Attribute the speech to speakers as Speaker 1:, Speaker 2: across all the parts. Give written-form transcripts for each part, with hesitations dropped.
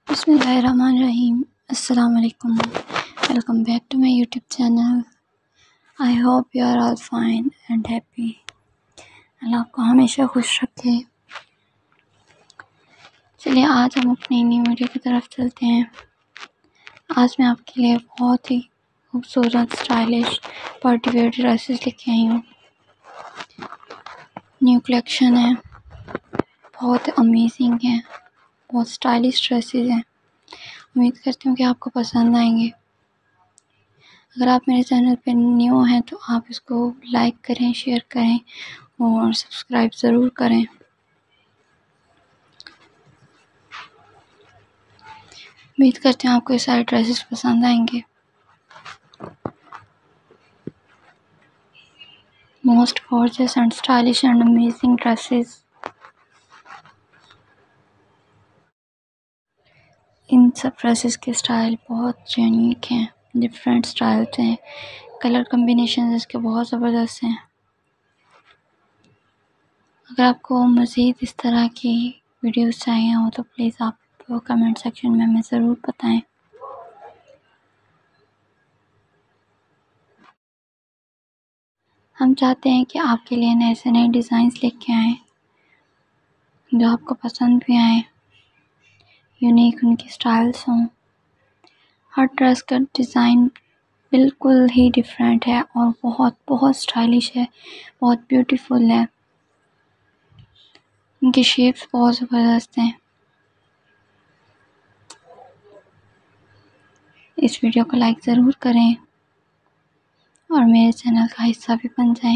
Speaker 1: बिस्मिल्लाहिर्रहमानिर्रहीम। अस्सलाम वालेकुम। Welcome back to my YouTube channel. I hope you are all fine and happy. अल्लाह आपको हमेशा खुश रखे। चलिए आज हम अपनी न्यू वीडियो की तरफ चलते हैं। आज मैं आपके लिए बहुत ही खूबसूरत स्टाइलिश पार्टी वेयर ड्रेसेस लेके आई हूँ। न्यू कलेक्शन है, बहुत अमेजिंग है, बहुत स्टाइलिश ड्रेसेस हैं। उम्मीद करती हूँ कि आपको पसंद आएंगे। अगर आप मेरे चैनल पर न्यू हैं तो आप इसको लाइक करें, शेयर करें और सब्सक्राइब ज़रूर करें। उम्मीद करती हूँ आपको ये सारे ड्रेसेस पसंद आएंगे। Most gorgeous and stylish and amazing dresses. इन सब ड्रेसेस के स्टाइल बहुत यूनिक हैं, डिफरेंट स्टाइल्स हैं, कलर कम्बिनेशन इसके बहुत ज़बरदस्त हैं। अगर आपको मज़ीद इस तरह की वीडियोस चाहिए हो तो प्लीज़ आप कमेंट सेक्शन में हमें ज़रूर बताएं। हम चाहते हैं कि आपके लिए नए से नए डिज़ाइंस लेके आएँ जो आपको पसंद भी आए, यूनिक उनकी स्टाइल्स हों। हर ड्रेस का डिज़ाइन बिल्कुल ही डिफरेंट है और बहुत बहुत स्टाइलिश है, बहुत ब्यूटीफुल है। उनकी शेप्स बहुत ज़बरदस्त हैं। इस वीडियो को लाइक ज़रूर करें और मेरे चैनल का हिस्सा भी बन जाएं।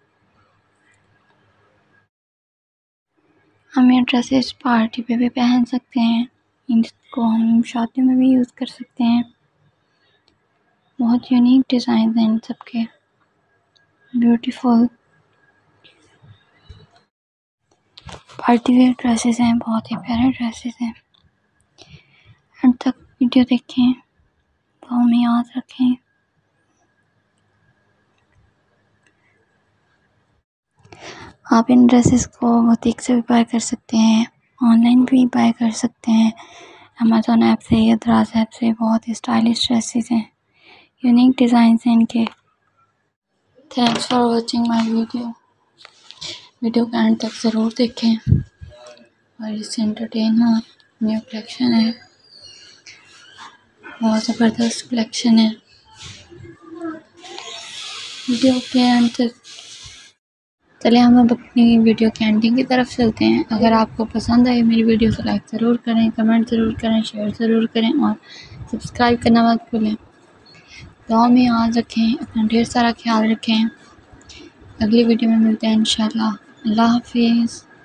Speaker 1: हम ये ड्रेसेस पार्टी पे भी पहन सकते हैं, इनको हम शादी में भी यूज़ कर सकते हैं। बहुत यूनिक डिज़ाइन हैं इन सब के, ब्यूटीफुल पार्टी वेयर ड्रेसेस हैं, बहुत ही प्यारे ड्रेसेस हैं। अंत तक वीडियो देखें तो हमें याद रखें। आप इन ड्रेसेस को बुटीक से भी बाय कर सकते हैं, ऑनलाइन भी बाय कर सकते हैं, अमेज़ॉन ऐप से या दराज ऐप से। बहुत ही स्टाइलिश ड्रेसेस हैं, यूनिक डिज़ाइन हैं इनके। Thanks for watching my video. Video का एंड तक ज़रूर देखें और इससे एंटरटेन हो। न्यू कलेक्शन है, बहुत ज़बरदस्त कलेक्शन है। वीडियो के एंड तक चलिए हम अब अपनी वीडियो के एंडिंग की तरफ चलते हैं। अगर आपको पसंद आई मेरी वीडियो तो लाइक ज़रूर करें, कमेंट ज़रूर करें, शेयर ज़रूर करें और सब्सक्राइब करना मत भूलें। दुआ में याद रखें, अपना ढेर सारा ख्याल रखें। अगली वीडियो में मिलते हैं इंशाल्लाह। अल्लाह हाफिज़।